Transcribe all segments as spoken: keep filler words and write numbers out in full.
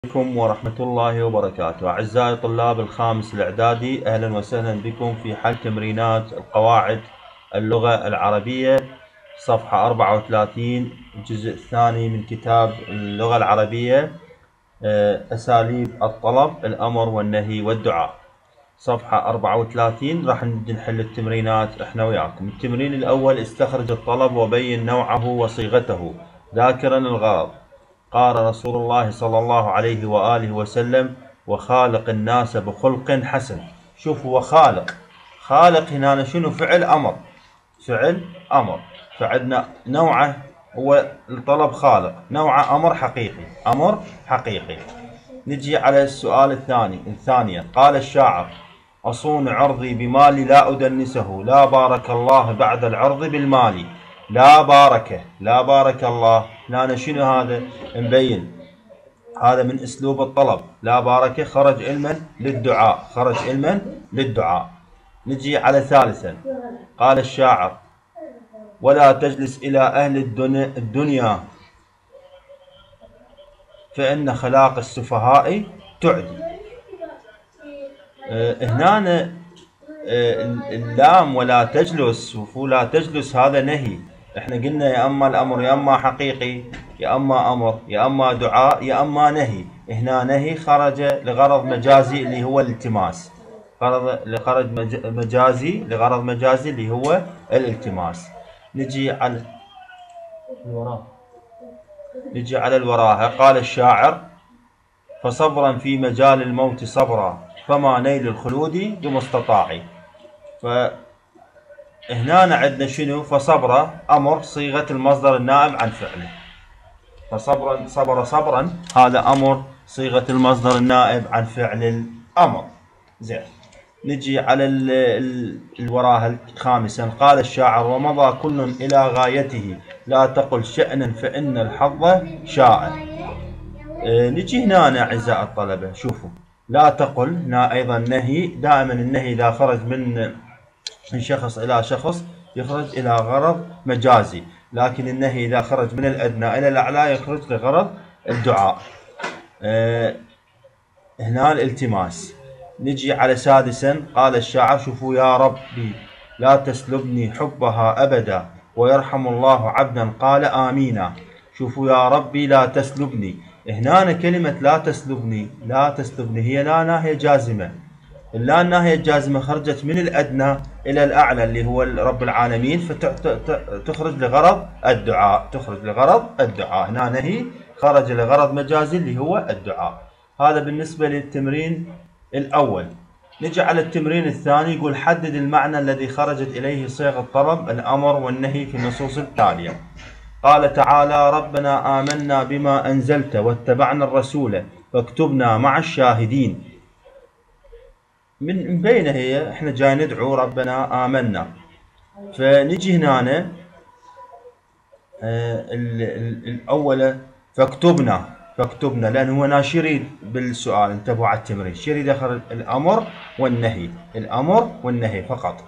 عليكم ورحمة الله وبركاته. أعزائي طلاب الخامس الإعدادي، أهلا وسهلا بكم في حل تمرينات القواعد اللغة العربية صفحة أربعة وثلاثين، الجزء الثاني من كتاب اللغة العربية، أساليب الطلب، الأمر والنهي والدعاء. صفحة أربعة وثلاثين راح نحل التمرينات احنا وياكم. التمرين الأول: استخرج الطلب وبين نوعه وصيغته ذاكرا الغرض. قال رسول الله صلى الله عليه وآله وسلم: وخالق الناس بخلق حسن. شوفوا، وخالق، خالق هنا شنو؟ فعل أمر، فعل أمر. فعندنا نوعه هو الطلب خالق، نوعه أمر حقيقي، أمر حقيقي. نجي على السؤال الثاني الثانية. قال الشاعر: أصون عرضي بمالي لا أدنسه، لا بارك الله بعد العرض بالمال. لا بارك، لا بارك الله، هنا شنو هذا؟ مبين هذا من اسلوب الطلب. لا بارك خرج علما للدعاء، خرج علما للدعاء. نجي على ثالثا. قال الشاعر: ولا تجلس الى اهل الدنيا فان خلاق السفهاء تعدي. أه هنا أه اللام ولا تجلس، ولا تجلس هذا نهي. احنا قلنا يا اما الامر يا اما حقيقي، يا اما امر يا اما دعاء يا اما نهي. هنا نهي خرج لغرض مجازي اللي هو الالتماس، غرض لخرج مجازي لغرض مجازي اللي هو الالتماس. نجي على الوراء، نجي على الوراها. قال الشاعر: فصبرا في مجال الموت صبرا، فما نيل الخلود بمستطاع. ف هنا عندنا شنو؟ فصبر أمر صيغة المصدر النائب عن فعله. فصبرا، صبر صبرا، هذا أمر صيغة المصدر النائب عن فعل الأمر. زين، نجي على الوراها خامسا. قال الشاعر: ومضى كل إلى غايته، لا تقل شأنا فإن الحظ شاء. اه نجي هنا أعزائي الطلبة، شوفوا، لا تقل هنا أيضا نهي. دائما النهي إذا خرج من من شخص إلى شخص يخرج إلى غرض مجازي، لكن النهي إذا خرج من الأدنى إلى الأعلى يخرج لغرض الدعاء. أه هنا الالتماس. نجي على سادسا. قال الشاعر: شوفوا، يا ربي لا تسلبني حبها أبدا، ويرحم الله عبدا قال آمينا. شوفوا، يا ربي لا تسلبني. هنا كلمة لا تسلبني، لا تسلبني هي لا ناهية جازمة. اللا الناهية الجازمة خرجت من الأدنى إلى الأعلى اللي هو رب العالمين، فتخرج لغرض الدعاء، تخرج لغرض الدعاء. هنا نهي خرج لغرض مجازي اللي هو الدعاء. هذا بالنسبة للتمرين الأول. نجي على التمرين الثاني. يقول: حدد المعنى الذي خرجت إليه صيغ الطلب، الأمر والنهي في النصوص التالية. قال تعالى: ربنا آمنا بما أنزلت واتبعنا الرسول فاكتبنا مع الشاهدين. من بينه هي احنا جاي ندعو ربنا آمنا. فنجي هنا آه الأولى فاكتبنا، فاكتبنا، لأن هو ناش يريد بالسؤال. انتبهوا على التمرين، شو يريد؟ يخرج الأمر والنهي، الأمر والنهي فقط.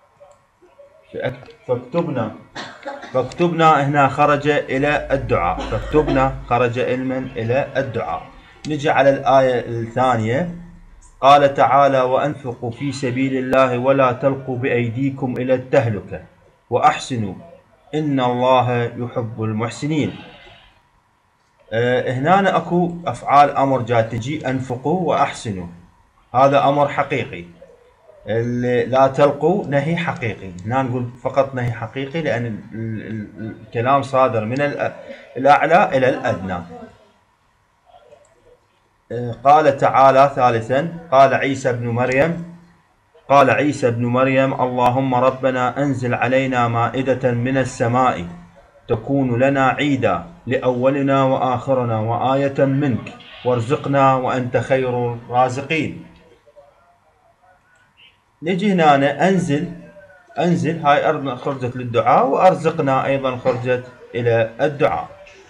فاكتبنا، فاكتبنا هنا خرج إلى الدعاء، فاكتبنا خرج علما إلى الدعاء. نجي على الآية الثانية. قال تعالى: وأنفقوا في سبيل الله ولا تلقوا بأيديكم إلى التهلكة وأحسنوا إن الله يحب المحسنين. أه هنا أكو أفعال أمر جاء تجي: أنفقوا وأحسنوا، هذا أمر حقيقي. لا تلقوا نهي حقيقي. هنا نقول فقط نهي حقيقي لأن الكلام صادر من الأعلى إلى الأدنى. قال تعالى ثالثا. قال عيسى ابن مريم قال عيسى ابن مريم: اللهم ربنا أنزل علينا مائدة من السماء تكون لنا عيدا لأولنا وآخرنا وآية منك وارزقنا وأنت خير الرازقين. نجي هنا أنزل، أنزل هاي أرضنا خرجت للدعاء، وأرزقنا أيضا خرجت إلى الدعاء.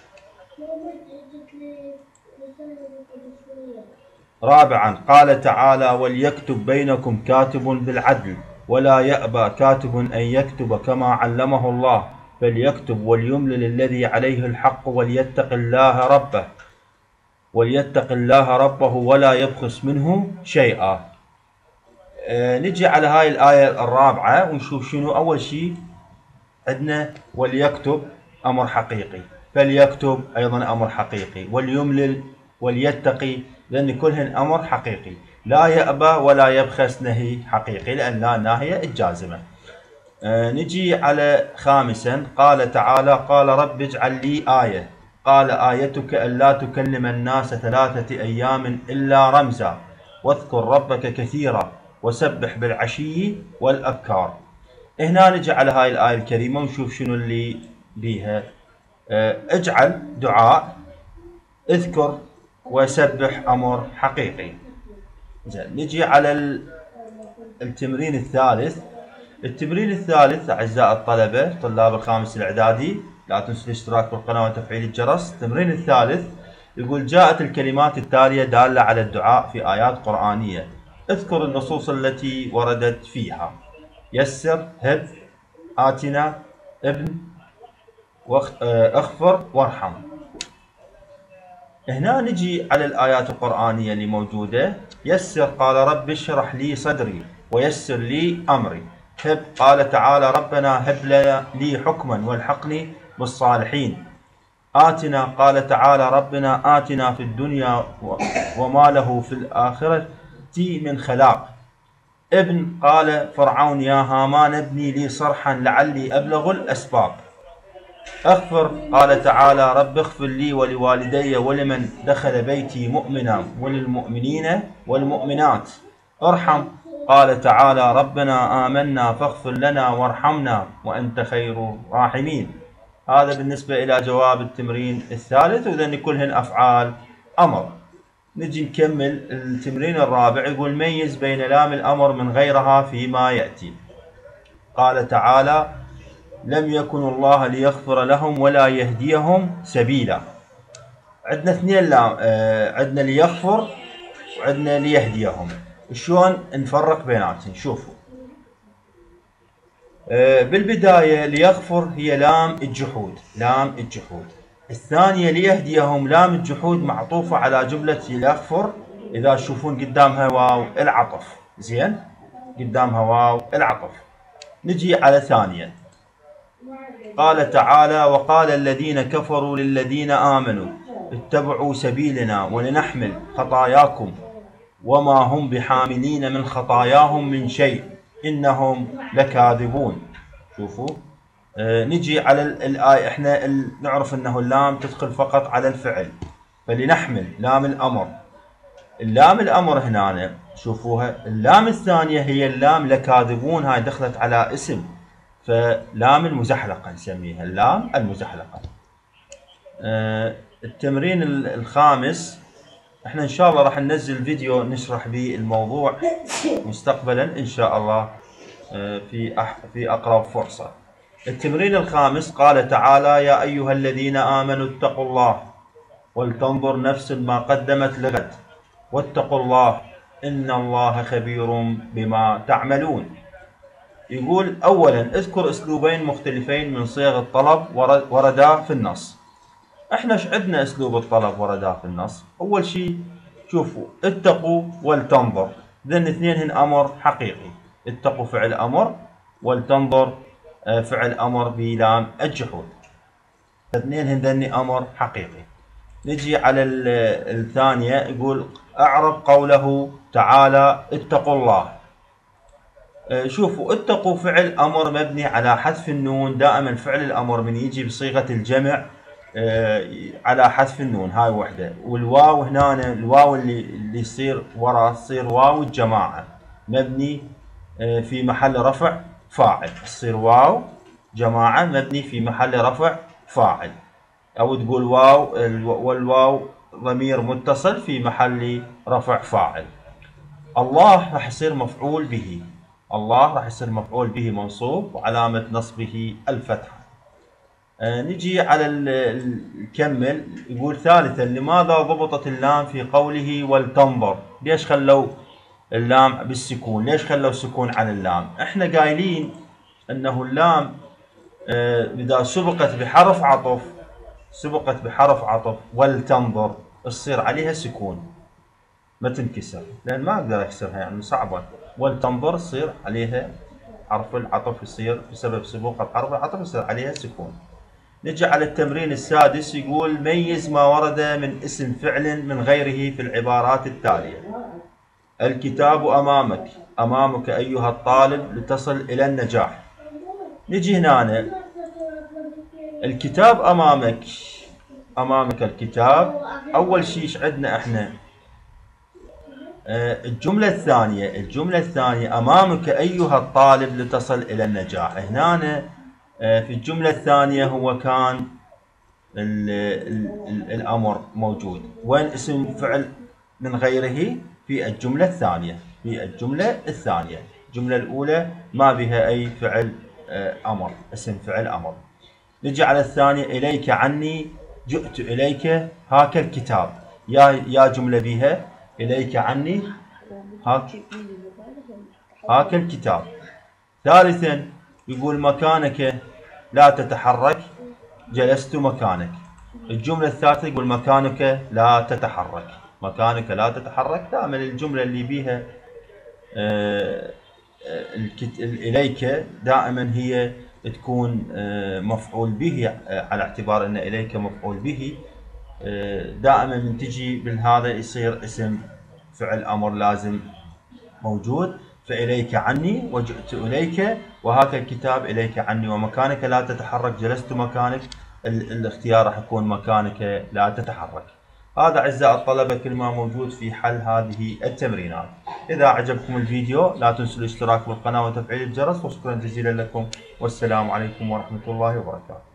رابعا. قال تعالى: وليكتب بينكم كاتب بالعدل ولا يأبى كاتب أن يكتب كما علمه الله فليكتب وليملل الذي عليه الحق وليتق الله ربه وليتق الله ربه ولا يبخس منه شيئا. أه نجي على هاي الآية الرابعة ونشوف شنو. أول شيء عندنا وليكتب أمر حقيقي، فليكتب أيضا أمر حقيقي، وليملل، وليتقي، لأن كلهن أمر حقيقي. لا يأبى ولا يبخس نهي حقيقي، لأن لا ناهية الجازمة. أه نجي على خامسا، قال تعالى قال رب اجعل لي آية، قال آيتك ألا تكلم الناس ثلاثة أيام إلا رمزا واذكر ربك كثيرا وسبح بالعشي والأبكار. هنا نجي على هاي الآية الكريمة ونشوف شنو اللي بيها. أه اجعل دعاء، اذكر وسبح أمر حقيقي. زين نجي على التمرين الثالث. التمرين الثالث أعزائي الطلبة طلاب الخامس الإعدادي، لا تنسوا الاشتراك بالقناة وتفعيل الجرس. التمرين الثالث يقول جاءت الكلمات التالية دالة على الدعاء في آيات قرآنية، اذكر النصوص التي وردت فيها. يسر، هب، آتنا، ابن، اغفر، وارحم. هنا نجي على الآيات القرآنية اللي موجودة. يسر قال رب اشرح لي صدري ويسر لي أمري. هب قال تعالى ربنا هب لي حكما والحقني بالصالحين. آتنا قال تعالى ربنا آتنا في الدنيا وما له في الآخرة من خلاق. ابن قال فرعون يا هامان ابني لي صرحا لعلي أبلغ الأسباب. اغفر قال تعالى رب اغفر لي ولوالدي ولمن دخل بيتي مؤمنا وللمؤمنين والمؤمنات. ارحم قال تعالى ربنا آمنا فاغفر لنا وارحمنا وأنت خير الراحمين. هذا بالنسبة إلى جواب التمرين الثالث، وذن كلهن أفعال أمر. نجي نكمل التمرين الرابع. يقول ميز بين لام الأمر من غيرها فيما يأتي. قال تعالى لم يكن الله ليغفر لهم ولا يهديهم سبيلا. عندنا اثنين لام، آه عندنا ليغفر وعندنا ليهديهم. شلون نفرق بيناتهم؟ شوفوا. آه بالبداية ليغفر هي لام الجحود، لام الجحود. الثانية ليهديهم لام الجحود معطوفة على جملة ليغفر، إذا تشوفون قدامها واو العطف. زين، قدامها واو العطف. نجي على ثانية. قال تعالى وقال الذين كفروا للذين آمنوا اتبعوا سبيلنا ولنحمل خطاياكم وما هم بحاملين من خطاياهم من شيء إنهم لكاذبون. شوفوا. آه نجي على الآية. احنا نعرف انه اللام تدخل فقط على الفعل، فلنحمل لام الأمر. اللام الأمر هنا شوفوها. اللام الثانية هي اللام لكاذبون، هاي دخلت على اسم، فلام المزحلقة نسميها اللام المزحلقة. آه التمرين الخامس، احنا ان شاء الله راح ننزل فيديو نشرح به الموضوع مستقبلا ان شاء الله آه في أح في اقرب فرصة. التمرين الخامس قال تعالى يا ايها الذين امنوا اتقوا الله ولتنظر نفس ما قدمت لغد واتقوا الله ان الله خبير بما تعملون. يقول أولا اذكر أسلوبين مختلفين من صيغ الطلب وردا في النص. احنا ايش عندنا أسلوب الطلب وردا في النص؟ أول شيء شوفوا اتقوا ولتنظر، ذن اثنين هن أمر حقيقي. اتقوا فعل أمر، ولتنظر فعل أمر بلام الجحود، اثنين هن ذن أمر حقيقي. نجي على الثانية. يقول أعرب قوله تعالى اتقوا الله. شوفوا اتقوا فعل أمر مبني على حذف النون. دائما فعل الأمر من يجي بصيغة الجمع على حذف النون، هاي وحدة. والواو هنا الواو اللي اللي يصير ورا تصير واو الجماعة، مبني في محل رفع فاعل. تصير واو جماعة مبني في محل رفع فاعل، أو تقول واو والواو ضمير متصل في محل رفع فاعل. الله راح يصير مفعول به، الله راح يصير مفعول به منصوب وعلامة نصبه الفتحة. آه نجي على نكمل. يقول ثالثا لماذا ضبطت اللام في قوله ولتنظر؟ ليش خلوا اللام بالسكون؟ ليش خلوا سكون على اللام؟ احنا قايلين انه اللام آه اذا سبقت بحرف عطف، سبقت بحرف عطف ولتنظر، تصير عليها سكون ما تنكسر، لأن ما أقدر أكسرها يعني صعبة. ولتنظر يصير عليها حرف العطف، يصير بسبب سبوقة حرف العطف يصير عليها سكون. نجي على التمرين السادس، يقول ميز ما ورد من اسم فعل من غيره في العبارات التالية. الكتاب أمامك، أمامك أيها الطالب لتصل إلى النجاح. نجي هنا الكتاب أمامك، أمامك الكتاب، أول شيء ايش عندنا احنا؟ آه الجملة الثانية، الجملة الثانية أمامك أيها الطالب لتصل إلى النجاح. هنا آه في الجملة الثانية هو كان ال ال الأمر موجود، وين اسم فعل من غيره؟ في الجملة الثانية، في الجملة الثانية. الجملة الأولى ما بها أي فعل آه أمر، اسم فعل أمر. نجي على الثانية، إليك عني جئت إليك هاك الكتاب، يا يا جملة بها إليك عني هاك هاك الكتاب. ثالثا يقول مكانك لا تتحرك جلست مكانك. الجملة الثالثة يقول مكانك لا تتحرك، مكانك لا تتحرك. دائما الجملة اللي بيها آه إليك دائما هي تكون مفعول به، على اعتبار أن إليك مفعول به. دائما من تجي بالهذا يصير اسم فعل أمر لازم موجود. فإليك عني وجئت إليك وهاك الكتاب إليك عني، ومكانك لا تتحرك جلست مكانك. الاختيار راح يكون مكانك لا تتحرك. هذا أعزائي الطلبة كل ما موجود في حل هذه التمرينات. إذا عجبكم الفيديو لا تنسوا الاشتراك بالقناة وتفعيل الجرس، وشكرا جزيلا لكم، والسلام عليكم ورحمة الله وبركاته.